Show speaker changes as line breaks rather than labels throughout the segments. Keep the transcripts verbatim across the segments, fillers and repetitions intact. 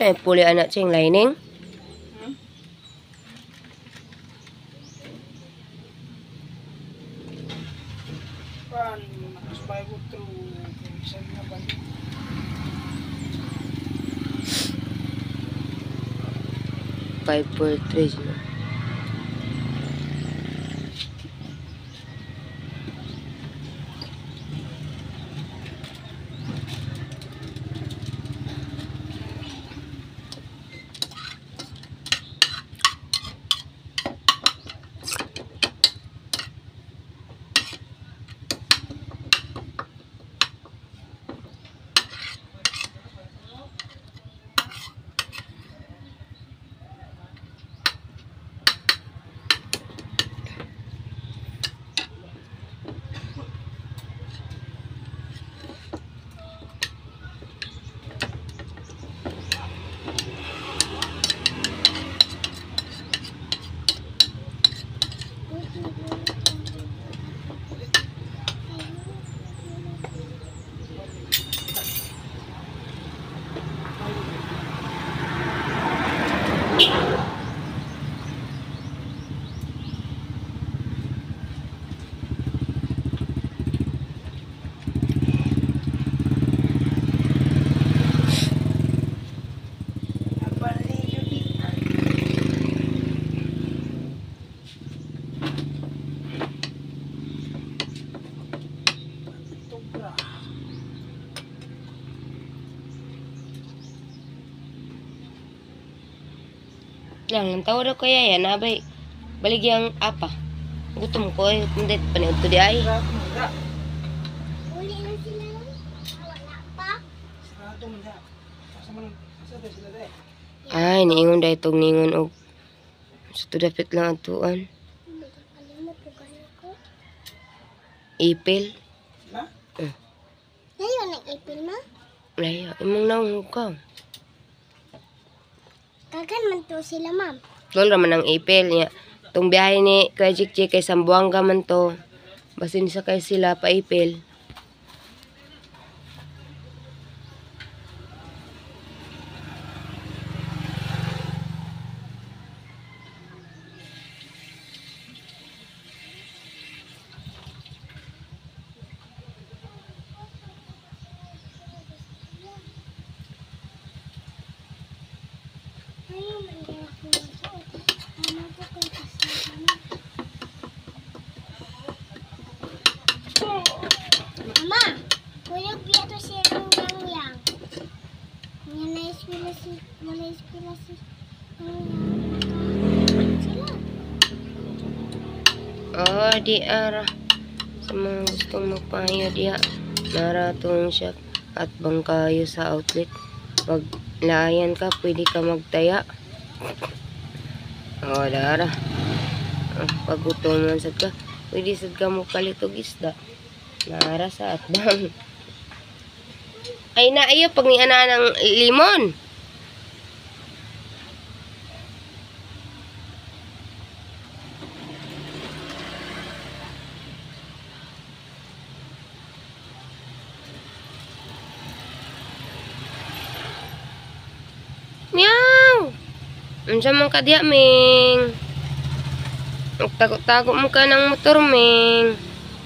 Saan puli anak sing lining?
Hmm? Pan, nakasbay ko through isang nga ba?
five four three. Lang, tahu dah kaya ya, nabai balik yang apa? Gutom ko eh, hindi paniud to di ay.
Uli na sila lang. Wala pa.
Sarado man da. Asa man asa da sila da.
Ay, niingon da itong ningon og sa to dapit lang atuan.
Kalimot ko kayo ko.
Ipil.
Na?
Ngayon ang ipil mo?
Laya, imong naong ka.
Kagan man to sila, ma'am.
Lol raman ang ipil niya. Tong biyahe ni Kuya Jikjik kay Sambuanga man to. Basin sa kay sila pa ipil.
Ngayon man din ako masuot. Ano ko kung kasama. Mama, kuyog biya to siya ng yang-yang. Nga na-ispila si, na-ispila si, yang-yang. Sila.
Oh, di ara. Sa mga gustong magpahayo diya. Naratong siya at bangkayo sa outlet. Pag layan ka, pwede ka magtaya. Oh, dara. Ah, pag utuman sad ka, pwede sad ka mo palitog isda. Nara sa atbang. Ay na iyo pag ni ana ng limon. Meow. Unsa man ka diya, Ming? Tago-tago mo ka ng motor, Ming.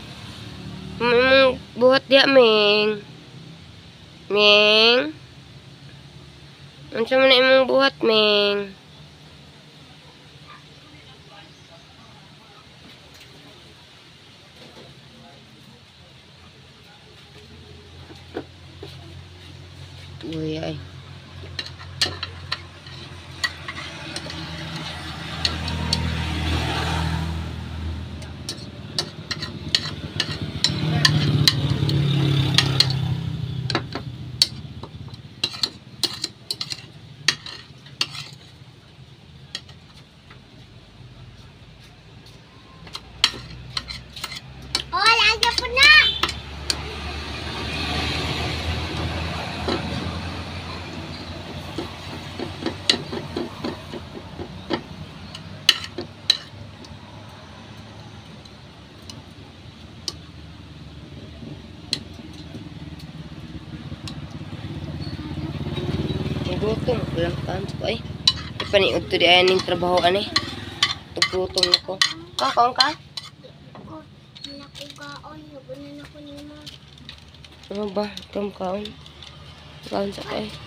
Mong buhat diya, Ming. Ming. Unsa man na imong buhat, Ming? Uy, ay. Gutom ko lang kaan ko ay. Ipaniod to di ayaning trabaho ani. Tugutom na ko. Kakaon ka?
Ko, nakugaon. Nagunan ako ni mo.
Ano ba? Kam kaon. Kaon sa kay.